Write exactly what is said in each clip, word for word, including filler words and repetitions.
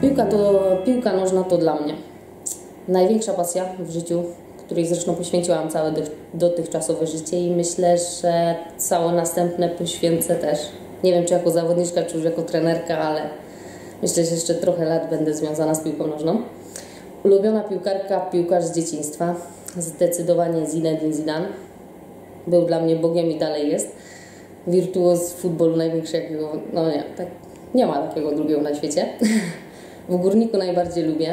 Piłka, to, piłka nożna to dla mnie największa pasja w życiu, której zresztą poświęciłam całe dotychczasowe życie i myślę, że całe następne poświęcę też. Nie wiem, czy jako zawodniczka, czy już jako trenerka, ale myślę, że jeszcze trochę lat będę związana z piłką nożną. Ulubiona piłkarka, piłkarz z dzieciństwa, zdecydowanie Zinedine Zidane. Był dla mnie Bogiem i dalej jest. Wirtuoz futbolu największy, jakiego, no nie, tak, nie ma takiego drugiego na świecie. W Górniku najbardziej lubię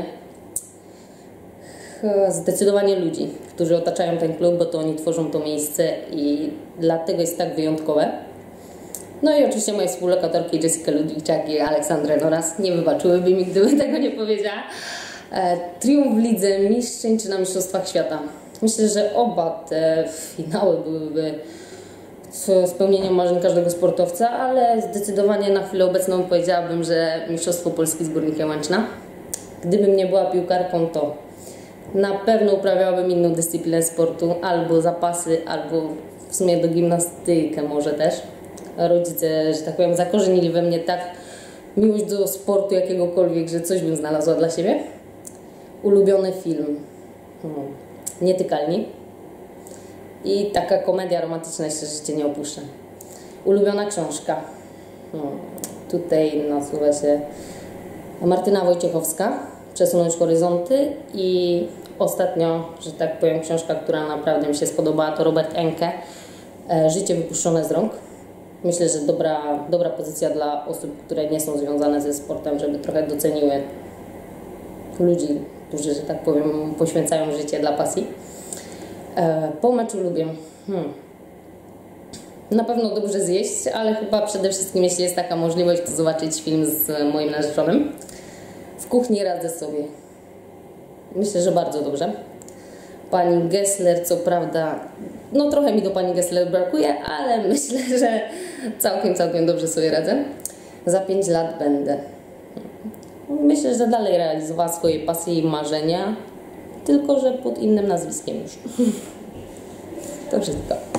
zdecydowanie ludzi, którzy otaczają ten klub, bo to oni tworzą to miejsce i dlatego jest tak wyjątkowe. No i oczywiście moje współlokatorki Jessica Ludwiczak i Aleksandrę Noras nie wybaczyłyby mi, gdybym tego nie powiedziała. E, triumf w Lidze Mistrzeń czy na Mistrzostwach Świata. Myślę, że oba te finały byłyby spełnieniem marzeń każdego sportowca, ale zdecydowanie na chwilę obecną powiedziałabym, że Mistrzostwo Polski z Górnikiem Łęczna. Gdybym nie była piłkarką, to na pewno uprawiałabym inną dyscyplinę sportu, albo zapasy, albo w sumie do gimnastykę może też. Rodzice, że tak powiem, zakorzenili we mnie tak miłość do sportu jakiegokolwiek, że coś bym znalazła dla siebie. Ulubiony film hmm. Nietykalni i taka komedia romantyczna, jeszcze życie nie opuszczę. Ulubiona książka hmm. tutaj nasuwa się Martyna Wojciechowska, Przesunąć horyzonty i ostatnio, że tak powiem, książka, która naprawdę mi się spodobała, to Robert Enke, Życie wypuszczone z rąk. Myślę, że dobra, dobra pozycja dla osób, które nie są związane ze sportem, żeby trochę doceniły ludzi, którzy, że tak powiem, poświęcają życie dla pasji. Po meczu lubię hmm. na pewno dobrze zjeść, ale chyba przede wszystkim, jeśli jest taka możliwość, to zobaczyć film z moim narzeczonym. W kuchni radzę sobie. Myślę, że bardzo dobrze. Pani Gessler, co prawda, no trochę mi do pani Gessler brakuje, ale myślę, że całkiem, całkiem dobrze sobie radzę. Za pięć lat będę. Myślę, że dalej realizowała swoje pasje i marzenia, tylko że pod innym nazwiskiem już. To wszystko.